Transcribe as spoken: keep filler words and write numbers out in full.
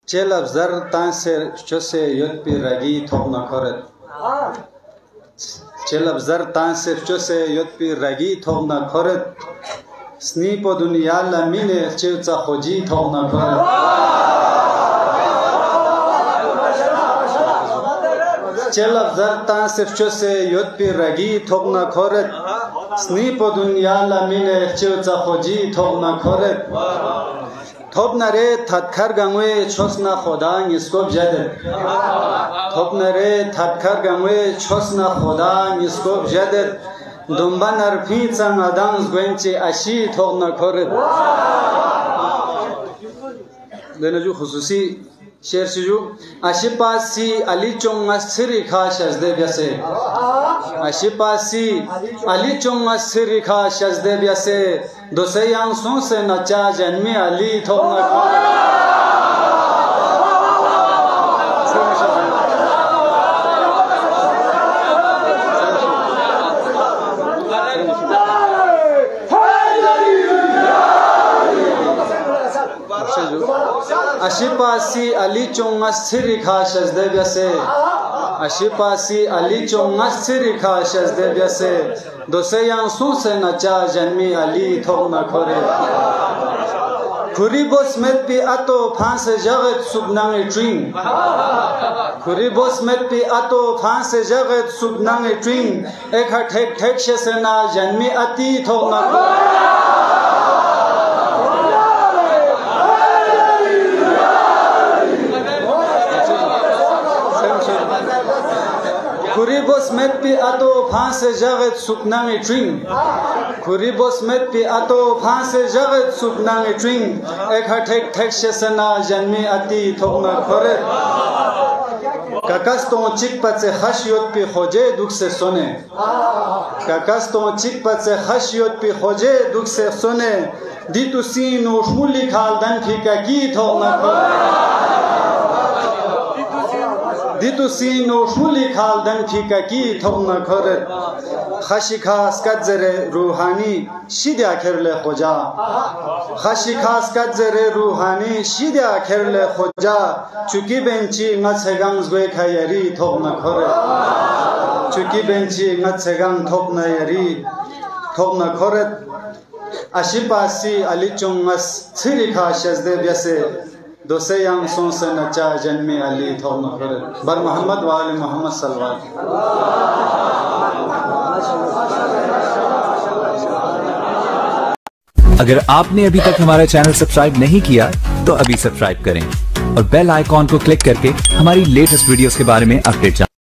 Celab zar tanser chose yot pi ragi thokna koret. Celab zar tanser chose yot pi ragi thokna koret. Snipo dunya la mine chevza khoji thokna koret. Celab zar tanser chose yot pi ragi thokna koret. Snipo dunya la mine chevza khoji thokna koret. Topnare tatkar gangwe chosna khoda niskop jadet. Topnare tatkar gangwe chosna khoda niskop jadet. Dumban arpinsan adams gwenchi ashi thokna koret. Denaju khususi शेर सिजु आशिपासी अली चोंगा सिरी खा शजदे ब्यासे आशिपासी अली चोंगा सिरी खा शजदे ब्यासे दोसे यांसों से नचा जन्मी Ali थोना Ashipasi Ali chonga siri kha shazde byase Ashipasi Ali chonga siri kha shazde byase dose yang sun se nacha janmi Ali thokna khore Khuri bos met pi ato phanse jagat subnang dream Khuri bos met pi ato phanse jagat subnang dream ek ha thek thek she se na janmi ati thokna khore Kuribos met pi ato phanse jagat supnang dream Kuribos met pi ato phanse jagat supnang dream ek hathek thek shesana janmi ati thokna khore Kakas ton chik patse khashyot pi khoje dukh se sone Kakas ton chik patse khashyot pi khoje dukh se sone ditu sin ushmuli khaldan phika ki thokna khore Ditu sin ushmuli khaldan phika ki thokna khore Khashi khas kadzere ruhani shidya kherle khoja Khashi khas kadzere ruhani shidya kherle khoja Chuki benchi ngatsegang zwe khayari thokna khore Chuki benchi ngatsegang thokna yari thokna khore Ashipasi Ali chongas thiri kha shazde byase Dose yang son se nacha janmi Ali thokna khore bar Muhammad wa ali Muhammad sallallahu अगर आपने अभी तक हमारा channel subscribe नहीं किया तो अभी subscribe करें और बेल आइकॉन को क्लिक करके हमारी लेटेस्ट वीडियोस के बारे में अपडेट जानें।